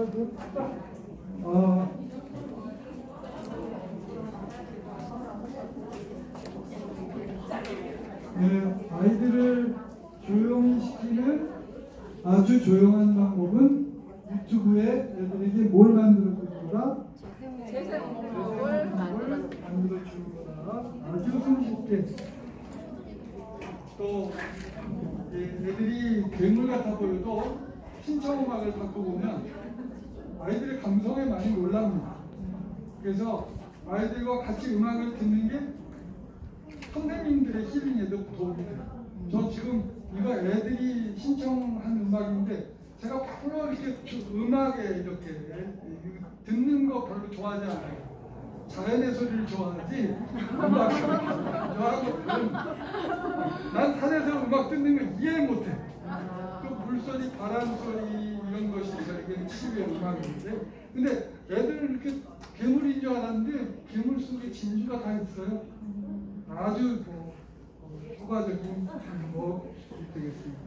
네, 아이들을 조용히 시키는 아주 조용한 방법은 유튜브에 애들에게 뭘 만들어주는가? 재생음악을 만들어주는 거다. 아주 손쉽게. 또 애들이 괴물 같아 보여도 신청음악을 갖고 보면 아이들의 감성에 많이 놀랍니다. 그래서 아이들과 같이 음악을 듣는 게 선생님들의 힐링에도 도움이 돼요. 저 지금 이거 애들이 신청한 음악인데 제가 별로 이렇게 음악에 이렇게 듣는 거 별로 좋아하지 않아요. 자연의 소리를 좋아하지 음악을 좋아하거든. 난 산에서 음악 듣는 거 이해 못해. 그 물소리, 바람소리 이런 것이 저에게는 치유의 음악인데, 근데 애들은 이렇게 괴물인 줄 알았는데 괴물 속에 진주가 다 있어요. 아주 효과적인 방법이 되겠습니다.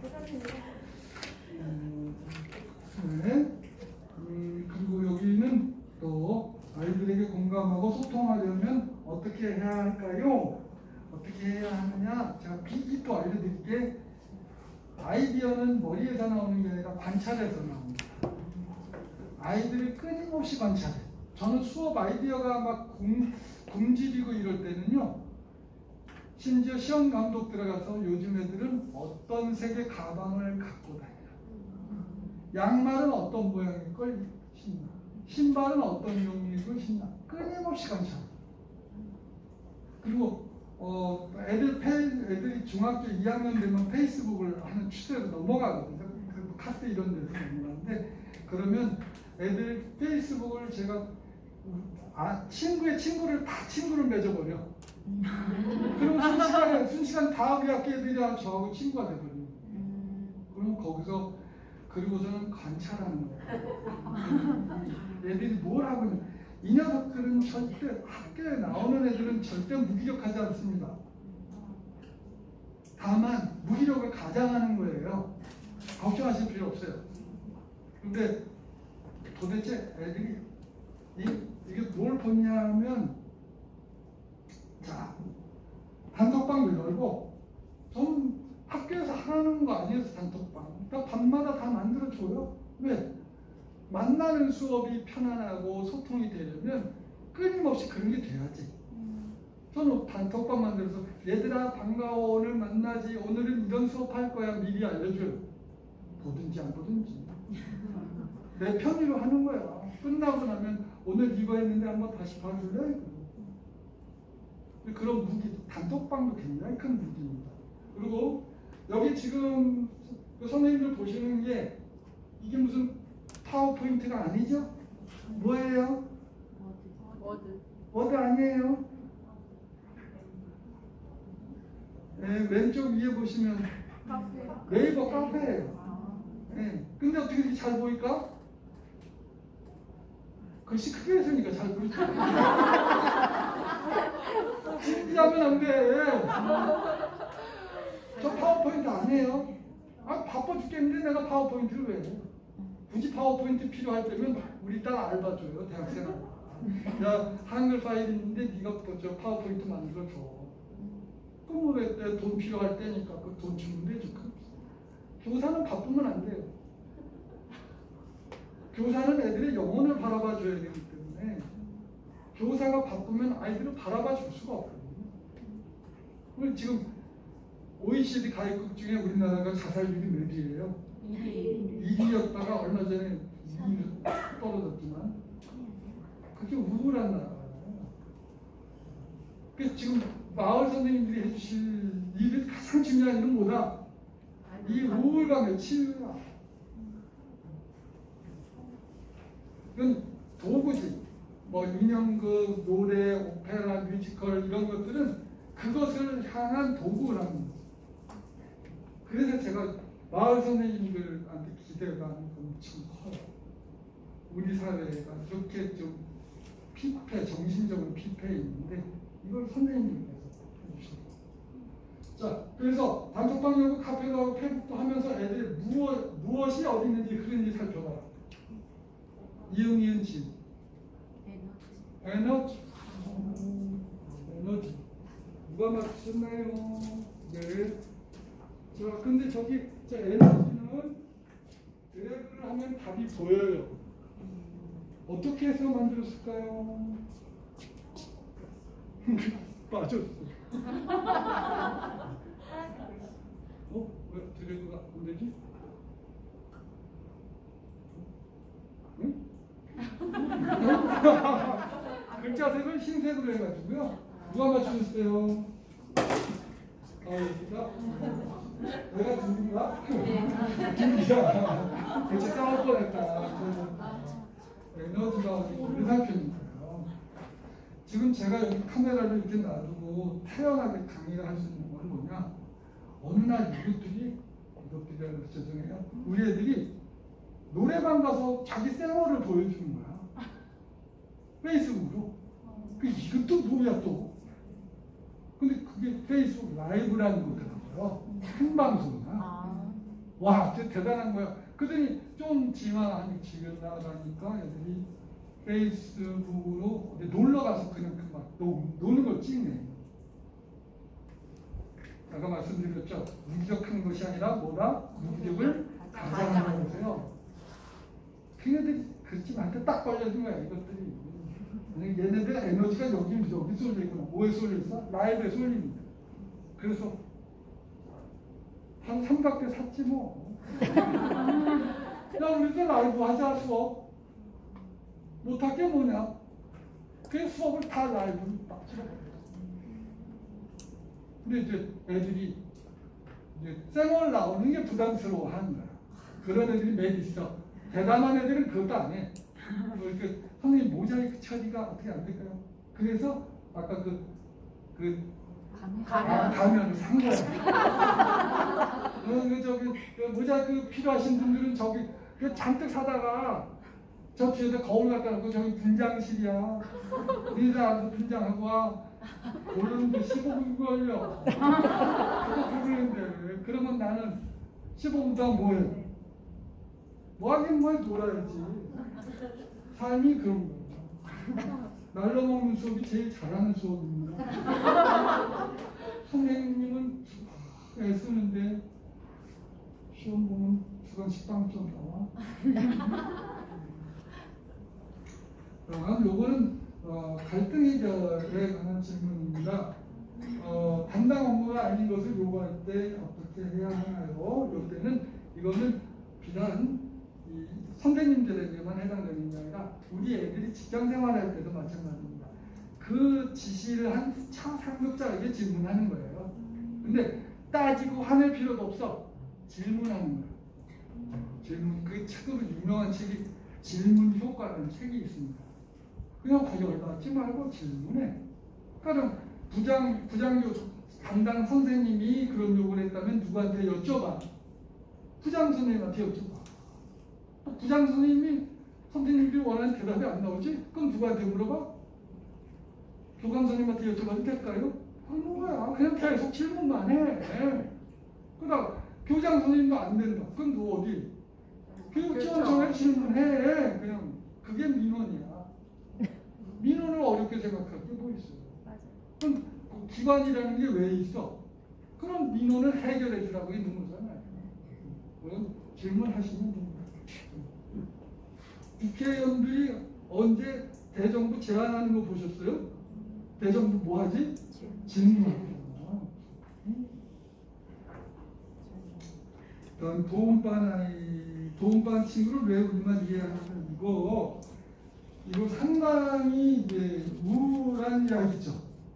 네. 그리고 여기는 또 아이들에게 공감하고 소통하려면 어떻게 해야 할까요? 어떻게 해야 하느냐? 제가 미리 또 알려드릴게. 아이디어는 머리에서 나오는 게 아니라 관찰에서 나옵니다. 아이들을 끊임없이 관찰해. 저는 수업 아이디어가 막 굶주리고 이럴 때는요, 심지어 시험 감독 들어가서 요즘 애들은 어떤 색의 가방을 갖고 다니나, 양말은 어떤 모양일 걸 신나, 신발은 어떤 용일 걸 신나, 끊임없이 관찰. 그리고 애들이 중학교 2학년 되면 페이스북을 하는 추세로 넘어가거든요. 카스 이런 데서 넘어가는데, 그러면 애들 페이스북을 제가 친구의 친구를 다 친구를 맺어버려. 그럼 순식간 다 우리 학교 애들이랑 저하고 친구가 되거든요. 그럼 거기서 그리고서는 관찰하는 거예요. 애들이 뭘 하고 있는, 이 녀석들은 절대 학교에 나오는 애들은 절대 무기력하지 않습니다. 다만 무기력을 가장하는 거예요. 걱정하실 필요 없어요. 근데 도대체 애들이 이게 뭘 보냐면, 자, 단톡방을 열고, 저는 학교에서 하는 거 아니어서 단톡방. 나 밤마다 다 만들어줘요. 왜? 만나는 수업이 편안하고 소통이 되려면 끊임없이 그런 게 돼야지. 저는 단톡방 만들어서 얘들아 반가워, 오늘 만나지, 오늘은 이런 수업 할 거야 미리 알려줘요. 보든지 안 보든지 내 편의로 하는 거야. 끝나고 나면 오늘 이거 했는데 한번 다시 봐줄래? 그런 무기, 단톡방도 굉장히 큰 무기입니다. 그리고 여기 지금 그 선생님들 보시는 게 이게 무슨 파워포인트가 아니죠? 뭐예요? 워드 아니에요? 네, 왼쪽 위에 보시면 네이버 카페예요. 네. 근데 어떻게 이렇게 잘 보일까? 글씨 크게 했으니까 잘 보이죠. 진지하면 안 돼. 저 파워포인트 아니에요. 바빠 죽겠는데 내가 파워포인트를 왜 해? 굳이 파워포인트 필요할 때면 우리 딸 알바 줘요. 대학생 알바. 야, 한글 파일 있는데 네가 저 파워포인트 만들어줘. 그럼 왜 돈 필요할 때니까 그 돈 주면 되지. 교사는 바쁘면 안 돼요. 교사는 애들의 영혼을 바라봐 줘야 되기 때문에 교사가 바쁘면 아이들을 바라봐 줄 수가 없거든요. 지금 OECD 가입국 중에 우리나라가 자살률이 몇이에요? 1위였다가 얼마 전에 2위로 떨어졌지만 그게 우울한 나라예요. 그래서 지금 마을 선생님들이 해주실 일이 가장 중요한 일은 뭐다? 이 우울감의 치유야. 이건 도구지. 뭐 인형극, 노래, 오페라, 뮤지컬 이런 것들은 그것을 향한 도구라는 거죠. 그래서 제가 마을 선생님들한테 기대가 엄청 커요. 우리 사회가 이렇게 좀 정신적으로 피폐해 있는데 이걸 선생님께서 해주시는 거예요. 자, 그래서 단톡방 열고 카페도 하고 페북도 하면서 애들이 무엇이 어디 있는지 그런지 살펴봐라. 이응이은 지. 에너지. 에너지. 누가 맞추셨나요? 네. 자, 근데 저기 에너지는 드래그를 하면 답이 보여요. 어떻게 해서 만들었을까요? 빠졌어. 왜 드래그가 안 되지? 응? 글자색을 흰색으로 해가지고요. 누가 맞추셨어요? 여기다? 내가 누군가? 누구야? 대체 싸울 뻔했다. 에너지가 일상편이에요. 지금 제가 여기 카메라를 이렇게 놔두고 태연하게 강의를 할 수 있는 건 뭐냐? 어느 날 이것들이 죄송해요. 우리 애들이 노래방 가서 자기 생얼을 보여주는 거야. 페이스북으로. 이것도 뭐야 또? 근데 그게 페이스북 라이브라는 거더라고요. 생방송이야. 와, 진짜 대단한 거야. 그러더니 좀 지만 집에 나가니까 애들이 페이스북으로 놀러 가서 그냥 막 노는 걸 찍네. 아까 말씀드렸죠. 무기력한 것이 아니라 뭐다? 무기력을 가장하는 거세요. 걔네들이 그렇지만 딱 걸려준 거야, 이것들이. 얘네들 에너지가 여기 쏠려 있구나. 뭐에 쏠려 있어? 라이브에 쏠립니다. 그래서 한 삼각대 샀지 뭐. 야, 우리도 라이브 하자, 수업. 못할 게 뭐냐? 그래서 수업을 다 라이브로 딱 찍어버려. 근데 이제 애들이 이제 쌩얼 나오는 게 부담스러워 하는 거야. 그런 애들이 몇 있어. 대단한 애들은 그것도 안 해. 이렇게 선생님 모자이크 처리가 어떻게 안 될까요? 그래서 아까 가면을 산 거야. 저기 모자이크 필요하신 분들은 저기 잔뜩 사다가 저 뒤에다 거울 갖다 놓고 저기 분장실이야. 니들 와서 분장하고 와. 오르는데 15분 걸려. 그거 부르는데 그러면 나는 15분 동안 뭐해? 뭐 하긴 뭘 놀아야지. 삶이 그런 거예요. 날로 먹는 수업이 제일 잘하는 수업입니다. 선생님은 애쓰는데 시험 보면 주간 식빵점 나와. 요거는 갈등 해결에 관한 질문입니다. 담당 업무가 아닌 것을 요구할 때 어떻게 해야 하나요? 요 때는 이거는 비단 이 선생님들에게만 해당되는 게 아니라 우리 애들이 직장 생활할 때도 마찬가지입니다. 그 지시를 한 상급자에게 질문하는 거예요. 근데 따지고 화낼 필요도 없어. 질문하는 거예요. 질문. 그 책으로 유명한 책이 질문 효과라는 책이 있습니다. 그냥 열받지 말고 질문해. 그러니까 부장교 담당 선생님이 그런 요구를 했다면 누구한테 여쭤봐. 부장 선생님한테 여쭤봐. 부장 선생님이 선생님들이 원하는 대답이 안 나오지? 그럼 누구한테 물어봐? 교감 선생님한테 여쭤봐도 될까요? 그런 거야. 그냥 계속 질문만 해. 그러다 교장 선생님도 안 된다. 그럼 너 어디? 교육지원청에 질문해. 그냥 그게 민원이야. 민원을 어렵게 생각할 게 뭐 있어요? 그럼 기관이라는 게 왜 있어? 그럼 민원을 해결해 주라고 있는 거잖아요. 그럼 질문하시면 됩니다. 국회의원들이 언제 대정부 제안하는 거 보셨어요? 대정부 뭐 하지? 질문하는 거구나. 도움반 친구를 왜 우리만 이해하냐면 이거 상당히 이제 우울한 이야기죠.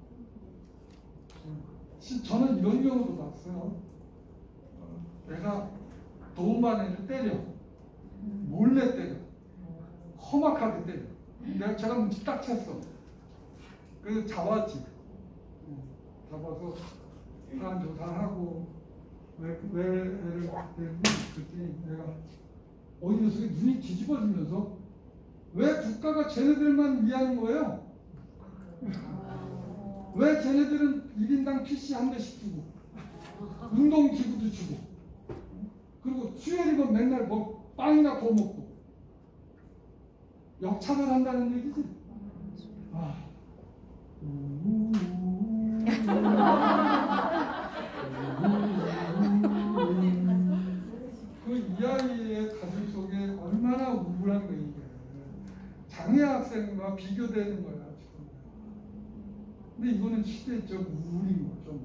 저는 이런 경우도 봤어요. 내가 도움반 애를 때려. 몰래 때려. 험악하게 때려. 제가 눈치 딱 챘어. 그래서 잡았지. 잡아서 사람 조사하고 왜 애를 때리니 그랬더니 내가 어디 녀석이 눈이 뒤집어지면서 왜 국가가 쟤네들만 위하는 거예요? 왜 쟤네들은 1인당 PC 한 대씩 주고 운동기구도 주고 그리고 수요일이면 맨날 뭐 빵이나 구워 먹고 역착을 한다는 얘기지. 그 이 아이의 가슴 속에 얼마나 우울한 거야 이게. 장애 학생과 비교되는 거야 지금. 근데 이거는 시대적 우울인 거죠.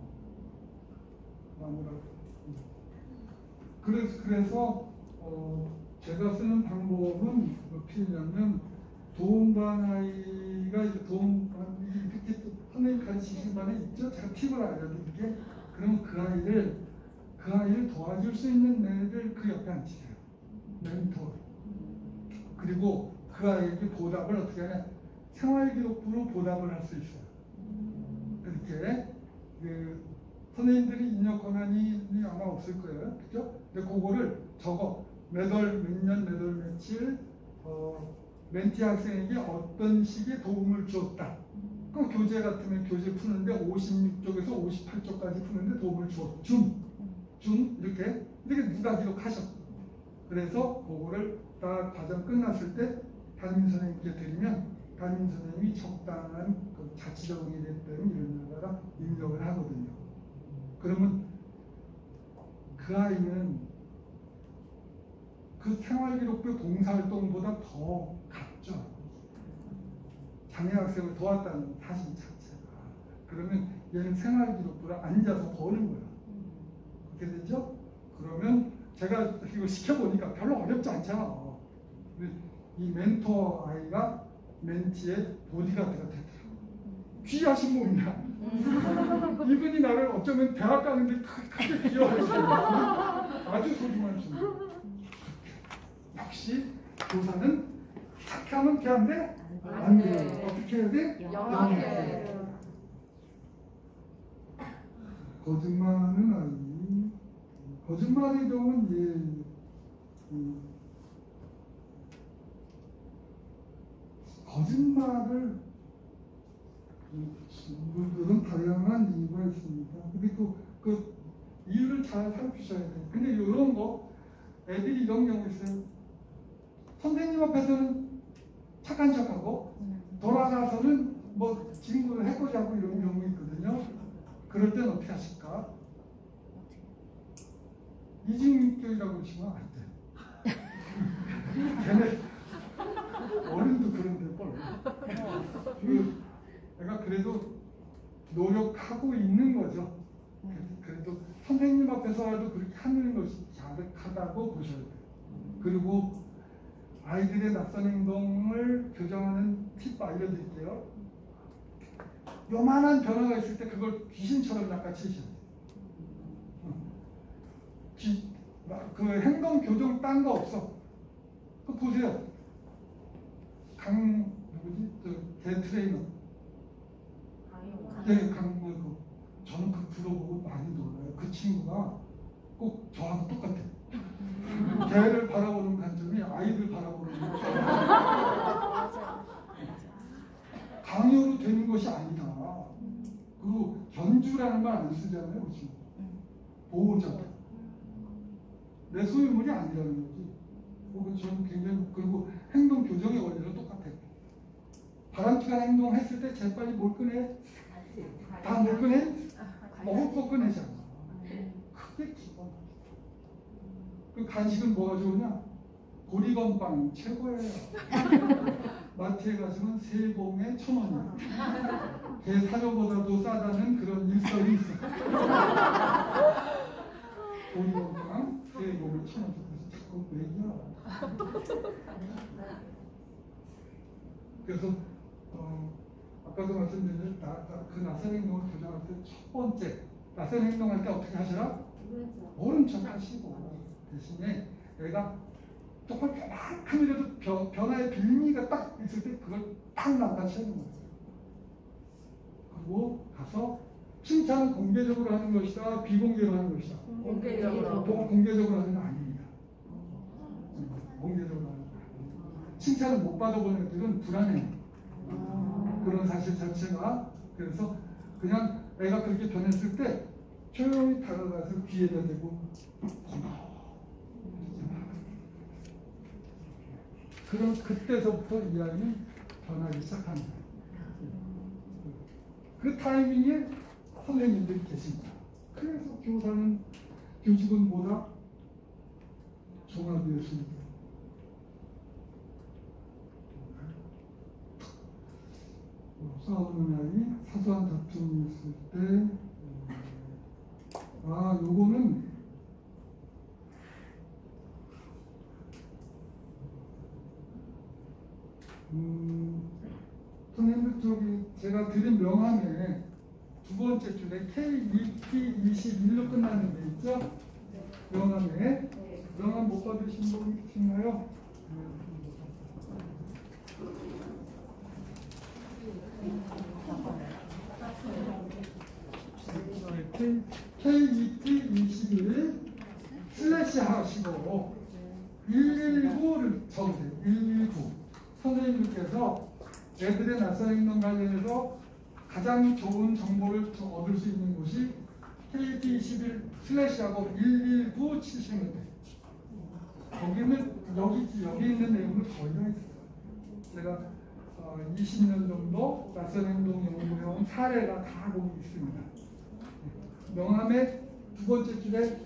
그래서 제가 쓰는 방법은 어떻게 하냐면 도움반 아이가 이제 도움반 이렇게 선생님 가르치신 반에 있죠. 제가 팁을 알려드릴게. 그럼 그 아이를 도와줄 수 있는 애들 그 옆에 앉히세요. 멘토. 그리고 그 아이에게 보답을 어떻게 하냐? 생활기록부로 보답을 할 수 있어요. 이렇게 선생님들이 입력 권한이 아마 없을 거예요. 그죠? 근데 그거를 적어. 몇월 몇년 몇월 며칠 멘티 학생에게 어떤 식의 도움을 주었다. 그 교재 같으면 교재 푸는데 56쪽에서 58쪽까지 푸는데 도움을 준 이렇게 누가 기록하셔. 그래서 그거를 다 과정 끝났을 때 담임 선생님께 드리면 담임 선생님이 적당한 그 자치 적응이 됐든 이런 데다가 입력을 하거든요. 그러면 그 아이는 그 생활기록부 봉사활동보다 더 갔죠. 장애학생을 도왔다는 사실 자체가. 그러면 얘는 생활기록부를 앉아서 버는 거야. 그렇게 되죠? 그러면 제가 이거 시켜보니까 별로 어렵지 않잖아. 이 멘토 아이가 멘티의 보디가드가 되더라고. 귀하신 몸이야. 이분이 나를 어쩌면 대학 가는데 크게 귀여워했어요. 아주 소중한 친구. 역시 교사는 착해 하면 돼 안 돼? 안 돼. 어떻게 해야 돼? 영하게. 거짓말하는 아이. 거짓말의 경우는 거짓말을 그런 다양한 이유가 있습니다. 근데 그 이유를 잘 살피셔야 돼요. 근데 이런 거 애들이 이런 경우 있어요. 선생님 앞에서는 착한 척하고 돌아가서는 뭐 친구를 해보자고 이런 경우 있거든요. 그럴 땐 어떻게 하실까? 이중인격이라고 치면 안 돼. 걔네 어른도 그런데 뭘. 내가 그래도 노력하고 있는 거죠. 그래도 선생님 앞에서라도 그렇게 하는 것이 잘하다고 보셔야 돼요. 그리고 아이들의 낯선 행동을 교정하는 팁 알려드릴게요. 요만한 변화가 있을 때 그걸 귀신처럼 낚아채셔야 돼요. 그 행동 교정 딴 거 없어. 그 보세요. 개 트레이너. 네, 저는 그 들어보고 많이 놀라요. 그 친구가 꼭 저하고 똑같아. 개를 바라보는 관점이 아이들 바라보는 관점. 강요로 되는 것이 아니다. 그리고 견주라는 말 안 쓰잖아요. 보호자. 내 소유물이 아니라는 거지. 저는 굉장히, 그리고 행동 교정의 원리는 똑같아요. 바람직한 행동 했을 때 재빨리 뭘 꺼내? 다 뭘 꺼내? 먹을 거 꺼내잖아. 그게 기본. 그 간식은 뭐가 좋으냐? 보리건빵 최고예요. 마트에 가시면 세 봉에 1,000원이에요. 개 사료보다도 싸다는 그런 일설이 있어. 보리건빵 세 봉에 1,000원 주면서 자꾸 얘기야. 그래서 아까도 말씀드린 그 낯선 행동을 교정할 때 첫 번째 낯선 행동할 때 어떻게 하시라? 모른 척 하시고 대신에 내가 조금 조금이라도 변화의 빌미가 딱 있을 때 그걸 딱 낚아채는 거예요. 그리고 가서 칭찬은 공개적으로 하는 것이다, 비공개로 하는 것이다. 공개적으로 하는 건 아닙니다. 공개적으로 하는 거예요. 칭찬을 못 받아보는 애들은 불안해요. 그런 사실 자체가. 그래서 그냥 애가 그렇게 변했을 때 조용히 다가가서 귀에다 대고 고마워. 그럼 그때서부터 이 아이는 변하기 시작합니다. 그 타이밍에 선생님들이 계십니다. 그래서 교사는 교직은 보다 종합이었습니다. 싸우는 아이, 사소한 다툼이 있을 때, 요거는 선생님들 저기 제가 드린 명함에 두 번째 줄에 KEP21로 끝나는 데 있죠? 명함에 명함 못 받으신 분 계신가요? KEP21 슬래시 하시고 119를 적으세요. 119. 선생님께서 애들의 낯선 행동 관련해서 가장 좋은 정보를 얻을 수 있는 곳이 KP21 슬래시하고 119 치시면 돼요. 거기는 여기 있는 내용을 거의 다 있어요. 제가 20년 정도 낯선 행동 연구해온 사례가 다 거기 있습니다. 명함의 두 번째 줄에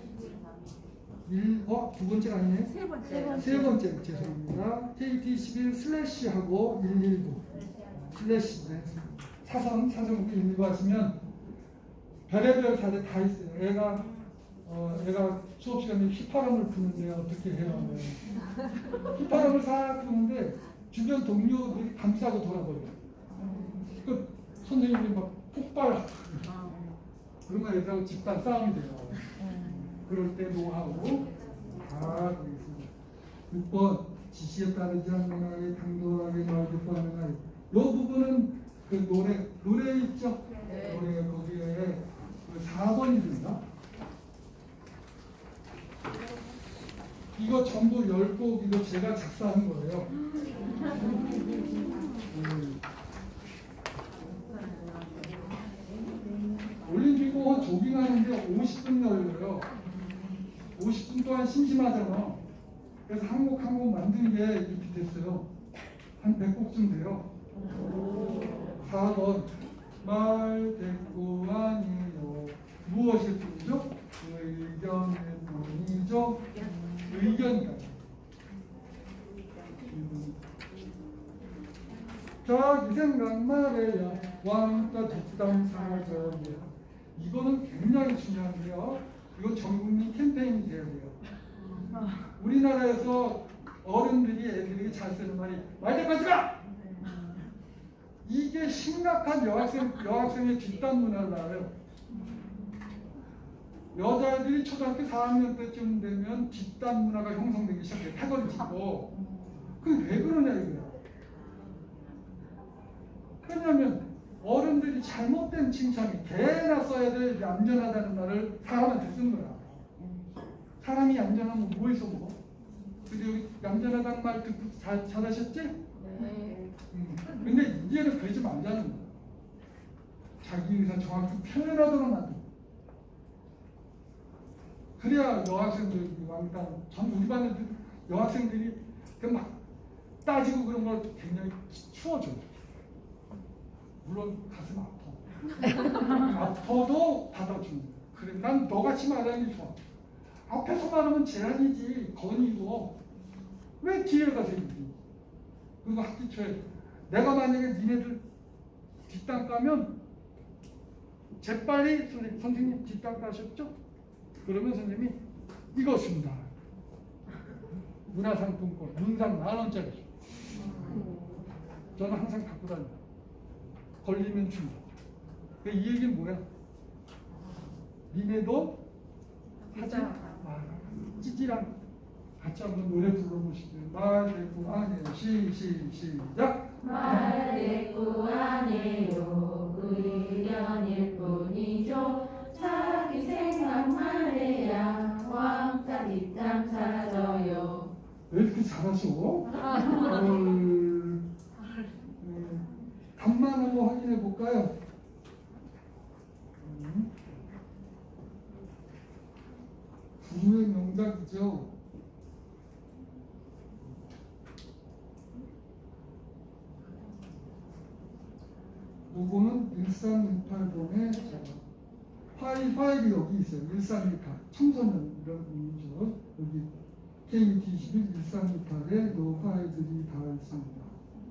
두 번째가 아니에요? 세 번째 죄송합니다. KT11 슬래시하고 119 슬래시 사선 119 하시면 별의별 사례 다 있어요. 애가 수업 시간에 휘파람을 부는데 어떻게 해요? 휘파람을 싹 부는데 주변 동료들이 감싸고 돌아버려요. 그 선생님이 막 폭발. 그러면 애들하고 집단 싸움이 돼요. 그럴 때 노하우 다 되겠습니다. 6번 지시에 따르지 않는 아이, 당돌하게 말듣고하는 아이. 이 부분은 그 노래 있죠? 네. 노래 거기에 그 4번이 된다. 이거 전부 10곡 이거 제가 작사한 거예요. 올림픽공원 조깅하는데 50분 걸려요. 50분 동안 심심하잖아. 그래서 한 곡 한 곡 만든 게 이렇게 됐어요. 한 100곡쯤 돼요. 4번 말 대꾸 아니요. 무엇일 뿐이죠? 의견일 뿐이죠. 의견이다. 자기 생각 말해야 왕따 뒷담 사정이야. 이거는 굉장히 중요한데요. 이거 전국민 캠페인이 돼야 돼요. 우리나라에서 어른들이 애들에게 잘 쓰는 말이 말대꾸하지 마! 이게 심각한 여학생의 뒷담 문화를 알아요. 여자애들이 초등학교 4학년 때쯤 되면 뒷담 문화가 형성되기 시작해요. 패거리치고. 그게 왜 그러냐 이거야. 왜냐면 어른들이 잘못된 칭찬이 개나 써야 될 얌전하다는 말을 사람한테 쓴 거야. 사람이 얌전하면 뭐해서 먹어? 근데 여기 얌전하다는 말 듣고 잘하셨지? 네. 근데 이제는 그러지 말자는 거야. 자기 의사 정확히 표현하도록 만든 거야. 그래야 여학생들이 왕따, 전 우리 반에 여학생들이 막 따지고 그런 걸 굉장히 추워줘요. 물론 가슴 아파. 아파도 받아주는 거야. 그래, 난 너같이 말하는 게 좋아. 앞에서 말하면 제한이지, 건이고. 왜 뒤에 가서 얘기해? 그리고 학기 초에 내가 만약에 니네들 뒷담 까면 재빨리 선생님 뒷담 까셨죠? 그러면 선생님이 이거 준다. 문화상품권, 문상 10,000원짜리 줘. 저는 항상 갖고 다녀요. 걸리면 준다. 이 얘기는 뭐야? 니네도 하지 찌찌랑 같이 한번 노래 불러보시죠. 말대꾸 아니에요. 시작. 말대꾸 아니에요. 의견일 뿐이죠. 자기 생각만 해야 왕따 뒷담 사져요. 왜 이렇게 잘하셔? 답만 한번 확인해 볼까요? 부의 명작이죠. 요거는 1368번에 파일이 여기 있어요. 1368 청소년 이런 의미죠. 여기 KT21 1368에 요 파일들이 다 있습니다.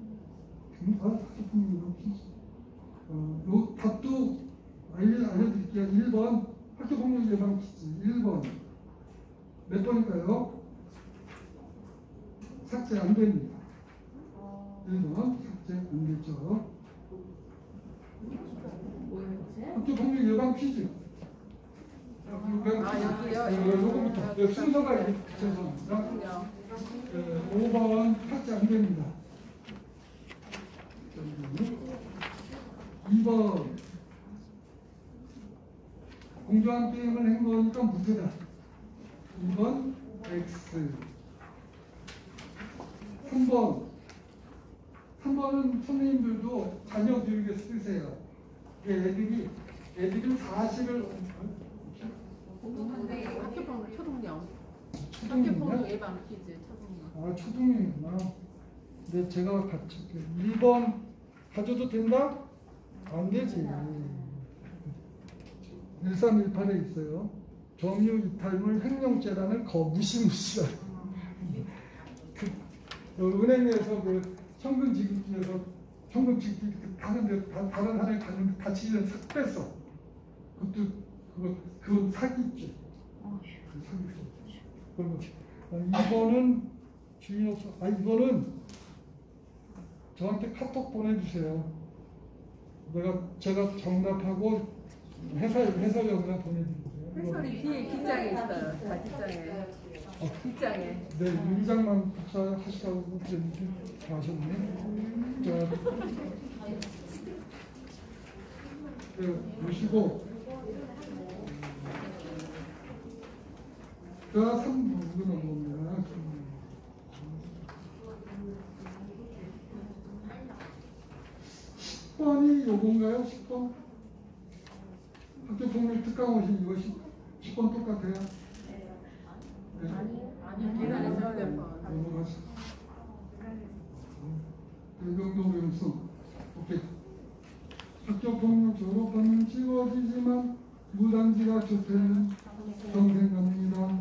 요 답도 알려드릴게요. 1번 학교폭력 예방 퀴즈 1번 몇 번일까요? 삭제 안 됩니다. 1번 삭제 안 됐죠. 학교폭력 예방 퀴즈. 요거부터 순서가 이렇게 죄송합니다. 5번 삭제 안 됩니다. 2번 공정한 게임을 한 거니까 무죄다. 2번 X. 3번은 선생님들도 자녀 교육에 쓰세요. 애들이 사실을 학교폭력 초등령. 초등이냐? 학교폭력 예방 퀴즈 초등령. 아 초등이구나. 근데 제가 같이 1번 가져도 된다? 안 되지. 1318에 있어요. 점유 이탈물 횡령죄라는 무시무시한 은행에서 현금 지급기에서 현금 지급기 다른 하나에 갔는데 같이 싹 뺐어. 그건 사기죄. 그리고 2번은 주인 없어. 이거는 저한테 카톡 보내주세요. 제가 정답하고 해설용으로 보내드릴게요. 해설이 뒤에 뒷장에 있어요. 다 뒷장에. 뒷장에. 네, 1장만 하시라고 그랬는데 다 하셨네. 자, 보시고 자, 3번 넘어옵니다. 10번이 요건가요? 10번? 학교폭력 특강오신 이거 10번 똑같아요? 네. 아니요. 계단에서 넘어가시. 이 정도 명성. 오케이. 학교폭력 졸업하면 지워지지만 무단지가 좋다는 정생각입니다.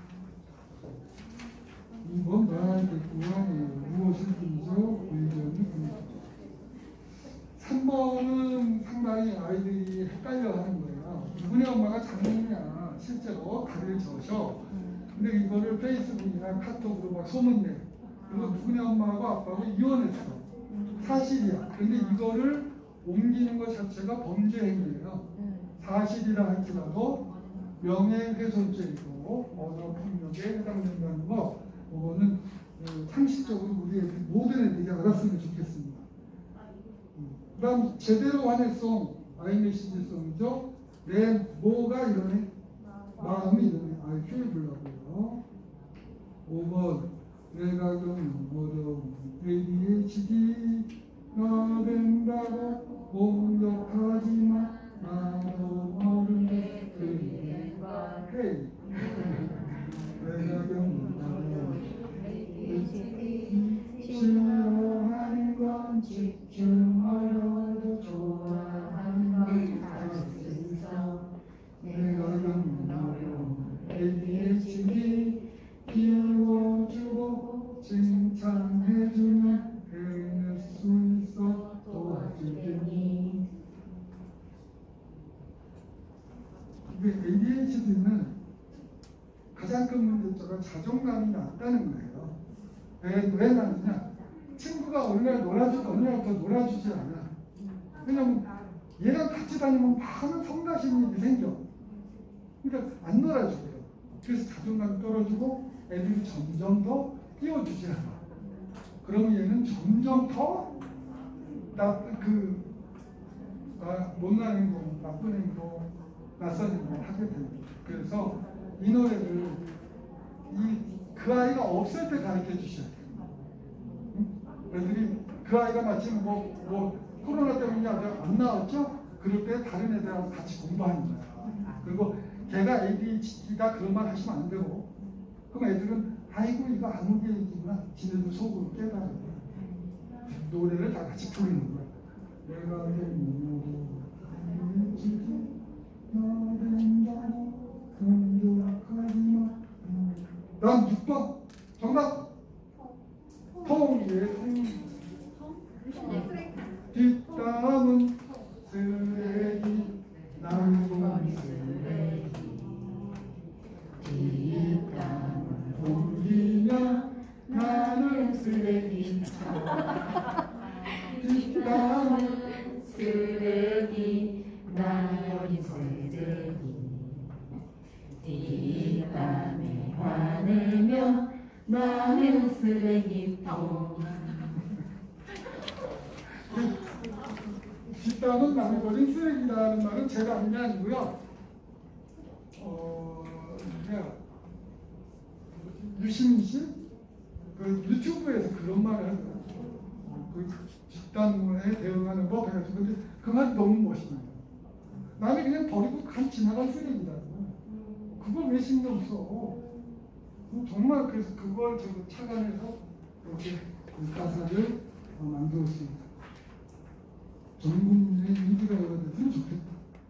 2번 나겠구나. 무엇을 분죠? 의견이 분죠. 3번은 상당히 아이들이 헷갈려 하는 거예요. 누구네 엄마가 장모냐 실제로 다리를 저셔. 근데 이거를 페이스북이나 카톡으로 막 소문내. 그리고 누구네 엄마하고 아빠하고 이혼했어. 사실이야. 근데 이거를 옮기는 것 자체가 범죄 행위예요. 사실이라 할지라도 명예훼손죄이고 언어폭력에 해당된다는 거, 그거는 상식적으로 우리 애들, 모든 애들이 알았으면 좋겠습니다. 그 다음 제대로 환해성, 아이메시지성이죠. 내 뭐가 이러네, 마음이 이러네. IQ에 불러고요. 5번 내가 겪는 어려움 ADHD가 된다고 공격하지만 나도 모르게 그리움과 헤이 내가 겪는 어려움 ADHD 싫어하는 건 집중하려도 좋아하는 건 할수 있어 내가 겪는 어려움 ADHD 비워주고 칭찬해주면 해낼 수 있어 도와주겠니. ADHD는 가장 큰 문제점은 자존감이 낮다는 거예요. 왜 낮냐? 친구가 얼마나 놀아주고 얼마나 더 놀아주지 않아. 왜냐면 얘랑 같이 다니면 많은 성가심이 생겨. 그러니까 안 놀아줘요. 그래서 자존감이 떨어지고 애들이 점점 더 띄워주지 않아. 그러면 얘는 점점 더 못난 행동, 나쁜 행동, 낯선 행동을 하게 됩니다. 그래서 이 노래를 그 아이가 없을 때 가르쳐 주셔야 돼요. 애들이 그 아이가 마침 코로나 때문에 안 나왔죠? 그럴 때 다른 애들하고 같이 공부하는 거야. 그리고 걔가 ADHD다 그런 말 하시면 안 되고, 그럼 애들은 아이고 이거 아무 게 얘기구나 지네들 속으로 깨달아요. 노래를 다 같이 부르는 거야. 내가 되므로 지지 나된다고 공격하지마. 난 6번 정답. 통이에 통. 뒷담은 쓰레기 남은 쓰레기 뒷담을 옮기며 나는 쓰레기 뒷담은 쓰레기 나는 쓰레기 뒷담에 화내며 나는 쓰레기통. 뒷담은 남이 버린 쓰레기라는 말은 제가 하는 게 아니고요. 유시민 씨? 그 유튜브에서 그런 말을 하더라고요. 그 뒷담에 대응하는 법 해가지고. 근데 그 말이 너무 멋있네요. 남이 그냥 버리고 간 지나간 쓰레기다. 그걸 왜 신경 써? 정말 그래서 그걸 저도 착안해서 이렇게 가사를 만들었습니다. 전 국민의 인기가 얻어졌으면 좋겠다.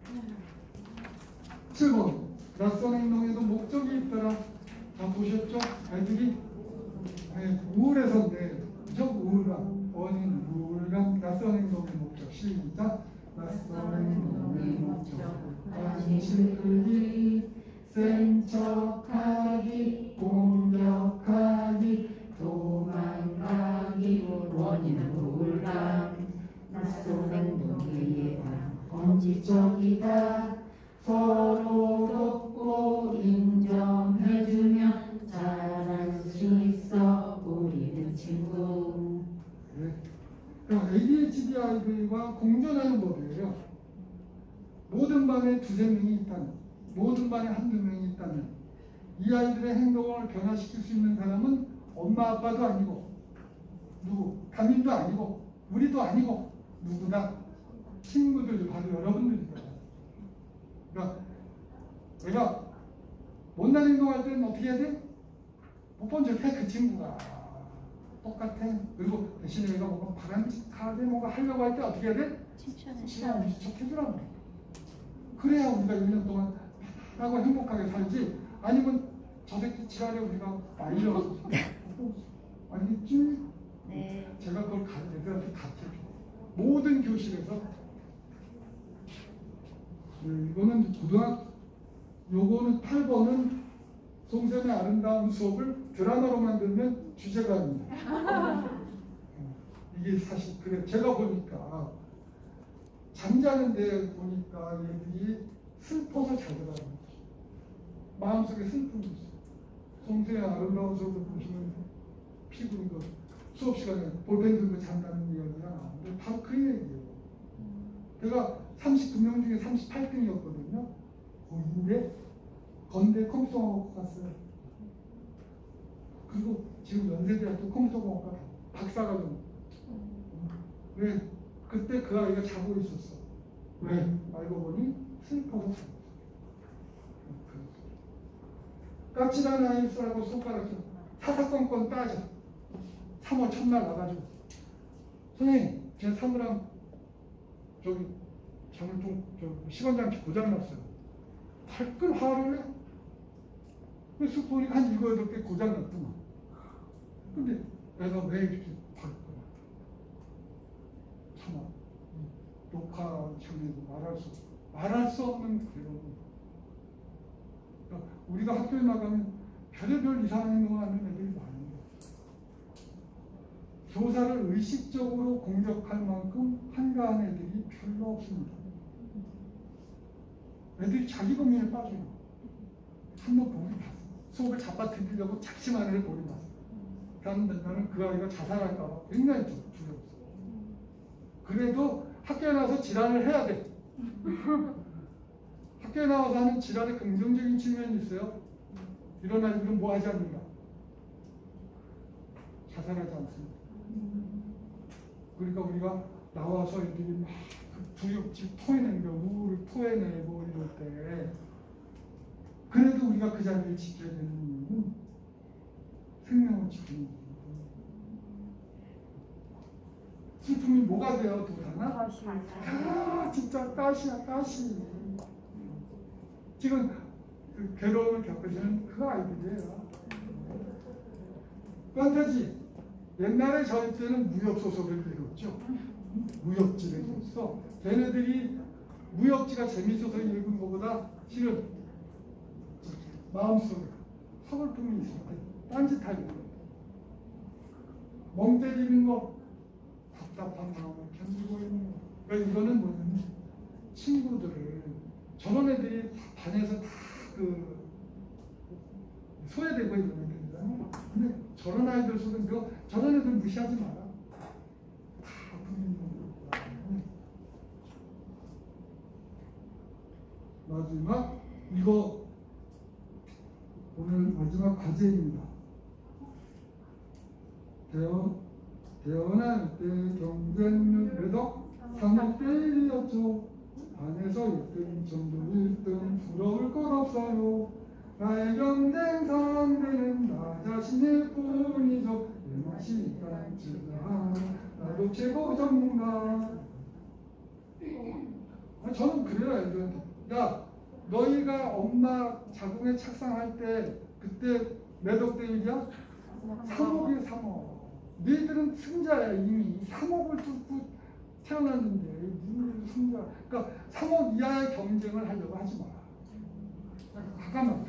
7번 낯선 행동에도 목적이 있더라. 다 보셨죠? 애들이 우울해서인데 그죠? 우울감. 원인 우울감. 낯선 행동의 목적. 시작. 낯선 행동의 목적. 관심 끌기, 센 척하기, 공격하기, 도망가기. 원인은 우울감. 낯선 행동의 예방. 범죄적이다. 서로 돕고 인정해주면 잘할 수 있어. 우리는 친구. 네. ADHD 아이들과 공존하는 법이에요. 모든 반에 두세 명이 있다면, 모든 반에 한두 명이 있다면 이 아이들의 행동을 변화시킬 수 있는 사람은 엄마 아빠도 아니고 누구? 담임도 아니고 우리도 아니고 누구나 친구들, 바로 여러분들이다. 그러니까 내가 못난 행동할 때는 어떻게 해야 돼? 못 본 척해. 그 친구가 똑같아. 그리고 대신에 내가 뭔가 바람직하게 뭔가 하려고 할 때 어떻게 해야 돼? 칭찬 해주라고. 그래야 우리가 1년 동안 하고 행복하게 살지. 아니면 저 새끼 지랄에 우리가 말려. 알겠지? 네. 제가 그걸 애들한테 가르쳐줘. 모든 교실에서. 이거는 요거는 8번은 송쌤의 아름다운 수업을 드라마로 만들면 주제가 아닙니다. 이게 사실 그래. 제가 보니까 잠자는데 보니까 얘들이 슬퍼서 자더라고요. 마음속에 슬픔이 있어요. 송쌤의 아름다운 수업을 보시면 피부 이거 수업 시간에 볼펜 들고 잔다는 이야기가 나오는데 바로 그 얘기예요. 제가 39명 중에 38등이었거든요. 거기인데 건대 컴퓨터공학 갔어요. 그리고 지금 연세대학교 컴퓨터공학과 박사과정. 왜? 그때 그 아이가 자고 있었어. 왜? 알고 보니 슬퍼서 자고 있었어. 까칠한 아이 쓰라고 손가락으로 사사건건 따져. 3월 첫날 와가지고 선생님 제 사무랑 저기 장물통 시간장치 고장났어요. 발끈 화를 내. 그래서 보니까 한 7, 8개 고장났더만. 근데 내가 왜 이렇게 발끈 참아. 녹화창에도 말할 수 없는 그런. 그러니까 우리가 학교에 나가면 별의별 이상한 행동을 하는 애들이 많아요. 교사를 의식적으로 공격할 만큼 한가한 애들이 별로 없습니다. 애들이 자기 범위에 빠져요. 한번 보긴 봤어. 수업을 잡아당기려고 작심한 애를 보긴 봤어. 나는 그 아이가 자살할까 봐 굉장히 두려웠어. 그래도 학교에 나와서 지랄을 해야 돼. 학교에 나와서 하는 지랄의 긍정적인 측면이 있어요. 이런 아이들은 뭐 하지 않는가? 자살하지 않습니다. 그러니까 우리가 나와서 애들이 막 두렵지 토해내는 거, 우울을 토해내고 이럴 때 그래도 우리가 그 자리를 지켜야 되는 이유는 생명을 지키는 거예요. 슬픔이 뭐가 돼요? 도사나? 다시. 아, 진짜 가시야, 가시. 지금 그 괴로움을 겪으시는 그 아이들이에요. 판타지. 옛날에 저희 때는 무협소설을 읽었죠. 무협지를 읽었어. 걔네들이 무협지가 재밌어서 읽은 것보다 실은 마음속에 서글픔이 있을 때 딴짓하는 거. 멍 때리는 거. 답답한 마음을 견디고 있는 거. 그러니까 이거는 뭐냐면 친구들을 저런 애들이 반에서 다 그 소외되고 있는 애들이잖아요. 근데 저런 아이들 속은 저런 애들 무시하지 마라. 다 아픔이 있는 거예요. 마지막 이거 오늘 마지막 과제입니다. 태어날 때 경쟁률 매덕 3억 대 1이었죠. 반에서 1등, 전부 1등, 부러울 것 없어요. 나의 경쟁 상대는 나 자신일 뿐이죠. 내 맛이 깐지나 나도 최고 전문가. 저는 그래요, 애들한테. 야, 너희가 엄마 자궁에 착상할 때 그때 매덕 대 1이야? 3억이야, 3억. 너희들은 승자야. 이미 3억을 뚫고 태어났는데 너희들은 승자. 그러니까 3억 이하의 경쟁을 하려고 하지 마. 잠깐만.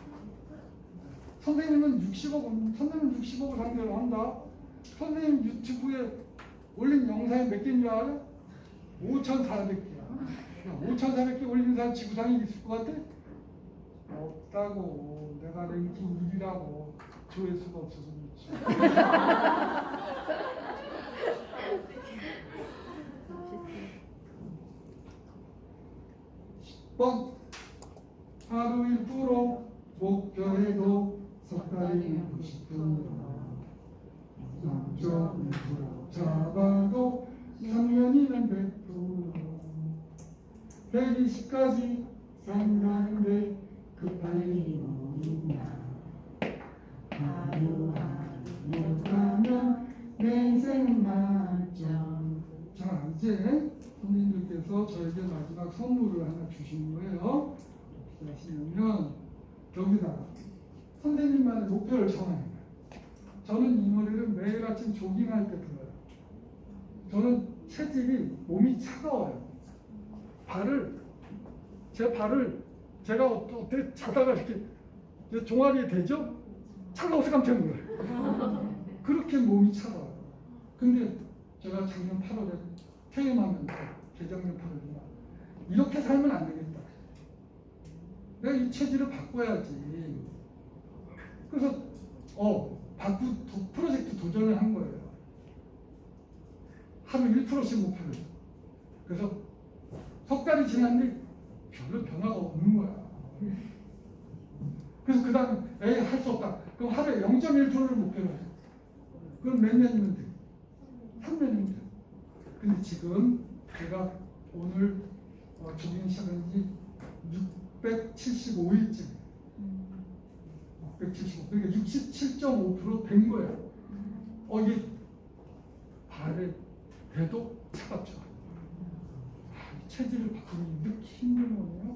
선생님은 60억을 상대로 한다. 선생님 유튜브에 올린 영상이 몇 개인 줄 알아? 5,400개야. 5,400개 올린 사람 지구상에 있을 것 같아? 없다고. 내가 랭킹 1위라고. 조회수가 없어서 그렇지. 10번 하루 1% 목표에도 석 달이면 90%, 0.1% 잡아도 3년이면 100%, 120까지 산다는데 급할 일이 뭐 있나. 하루하루 가면 내 인생은 만점. 자, 이제 선생님들께서 저에게 마지막 선물을 하나 주신 거예요. 어떻게 하시냐면 여기다가 선생님만의 목표를 정하는 거예요. 저는 이 노래를 매일 아침 조깅할 때 들어요. 저는 체질이 몸이 차가워요. 제 발을 제가 어떻게 자다가 이렇게 종아리에 대죠? 차가워서 깜짝 놀라요. 그렇게 몸이 차가워요. 근데 제가 작년 8월에 퇴임하면서 재작년 8월에 이렇게 살면 안 되겠다. 내가 이 체질을 바꿔야지. 그래서 프로젝트 도전을 한 거예요. 하루 1%씩 목표를. 그래서 석 달이 지났는데 별로 변화가 없는 거야. 그래서 그 다음에 에이 할 수 없다. 그럼 하루에 0.1%를 목표로 해. 그럼 몇 년이면 돼? 3년이면 돼. 근데 지금 제가 오늘 조깅 시작한 지 675일째. 675. 그러니까 67.5% 된 거예요. 이게 발에 대도 차갑죠. 이 체질을 바꾸는 게 이렇게 힘든 거네요.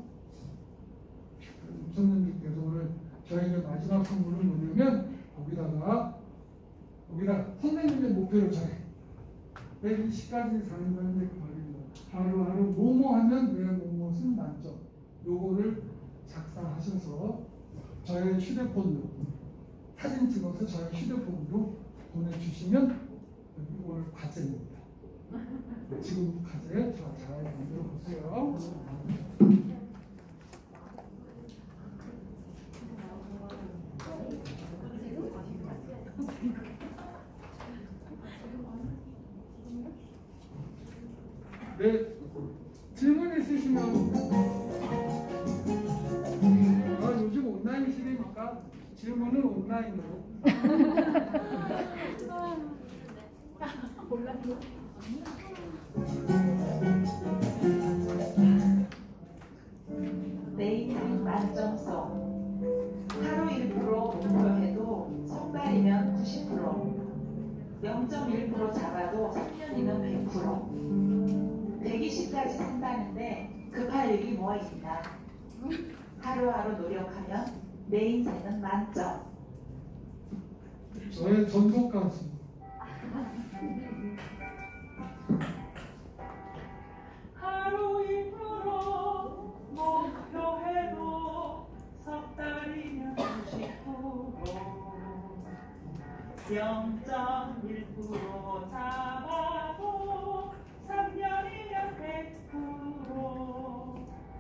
선생님께서 오늘 저에게 마지막 선물은 뭐냐면 거기다 선생님의 목표를 정해. 120까지 사는 건데 걸리는 하루하루 뭐뭐 하면 내 무엇은 만점. 요거를 작성하셔서 저의 휴대폰으로 사진 찍어서 저의 휴대폰으로 보내주시면 여기 오늘 과제입니다. 지금 과제 잘 만들어 보세요. 네, 질문 있으시면 요즘 온라인 시대니까 질문은 온라인으로. 내일은 만점성. 하루 1% 목표해도 석 달이면 90%, 0.1% 잡아도 3년이면 사유리 뭐 있나? 하루하루 노력하면 내 인생은 만점. 저의 전속까지. 하루 이후로 목표해도 석 달이면 90%, 0.1% 잡아도 3년이면 100%.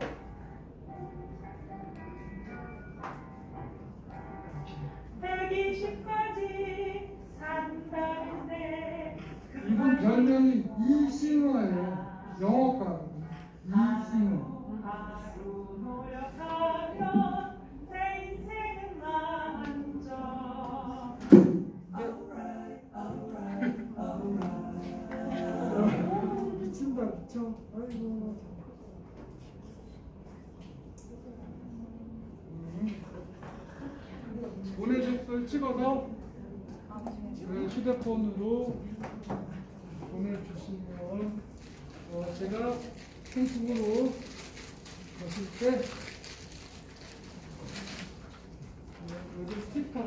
120까지 산다는데 이분 별명이 이싱어예요. 영어과 이싱어. 하루 노력하면 내 인생은 만점. 미친다 미쳐. 아이고. 보내줄 걸 찍어서 휴대폰으로 보내주시면 제가 행복으로 가실 때 여기 스티커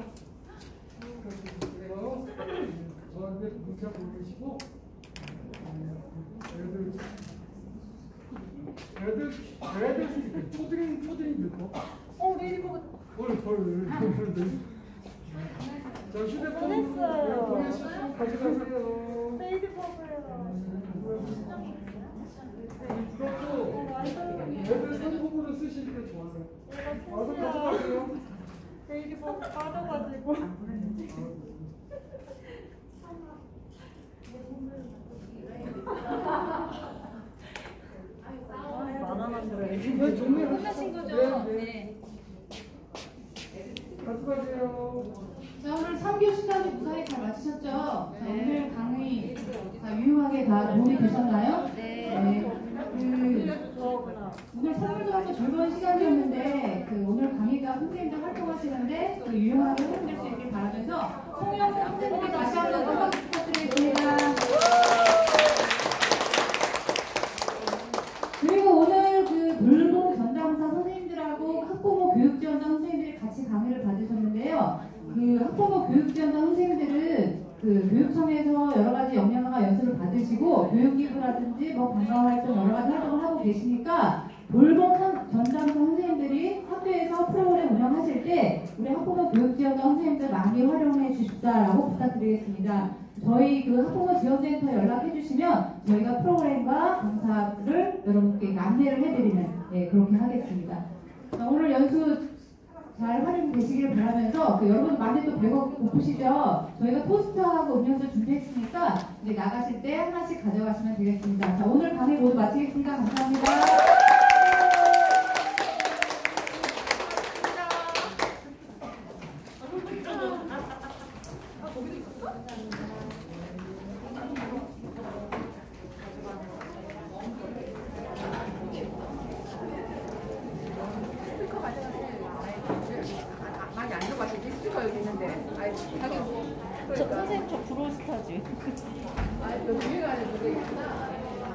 가지고요. 저한테 문자 보내시고 애들 스티커 초딩들 거. 레이디버그 자, 휴대폰 보내시고 가져가세요. 레이디버그예요. 이것도 애들 상품으로 쓰실 때 좋아요. 와서 가져가세요. 레이디버그 빠져가지고. 만화만 들어야지. 네, 정리하셨죠? 끝나신 거죠? 네. 가져가세요. 자, 오늘 3교시까지 무사히 잘 마치셨죠? 자, 오늘 강의 다 유용하게 다 도움이 되셨나요? 네. 오늘 선물도 하고 즐거운 시간이었는데 오늘 강의가 선생님들 활동하시는데 유용하게 활용될 수 있길 바라면서 송영 선생님께 다시 한번 큰 박수 부탁드리겠습니다. 그리고 오늘 돌봄 전담사 선생님들하고 학부모 교육지원단 선생님들이 같이 강의를 받으셨는데요. 학부모 교육지원단 선생님들은 교육청에서 여러 가지 역량과 연수를 받으시고 교육기부라든지 방과활동 여러 가지 활동을 하고 계시니까 돌봄 전담사 선생님들이 학교에서 프로그램 운영하실 때 우리 학부모 교육지원단 선생님들 많이 활용해 주십사라고 부탁드리겠습니다. 저희 학부모 지원센터 연락해 주시면 저희가 프로그램과 강사를 여러분께 안내를 해드리는 그렇게 하겠습니다. 자, 오늘 연수 잘 활용되시길 바라면서 여러분 많이 또 배가 고프시죠? 저희가 토스트하고 음료수 준비했으니까 이제 나가실 때 하나씩 가져가시면 되겠습니다. 자, 오늘 강의 모두 마치겠습니다. 감사합니다. 많이 안 들어가시지? 스티커 여기 있는데. 아이, 자기 선생님 저 브로스타지. 아, 여기 위에가 아니라 여기 있구나.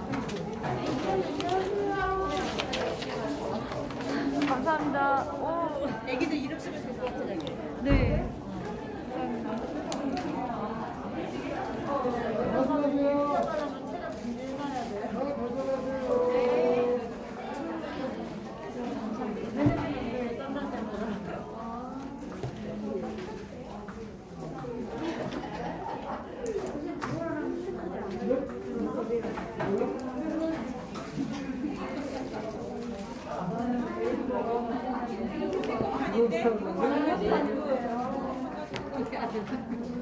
감사합니다. 오, 애기들 이름 쓰면 될 것 같아, 자기. 네. 네.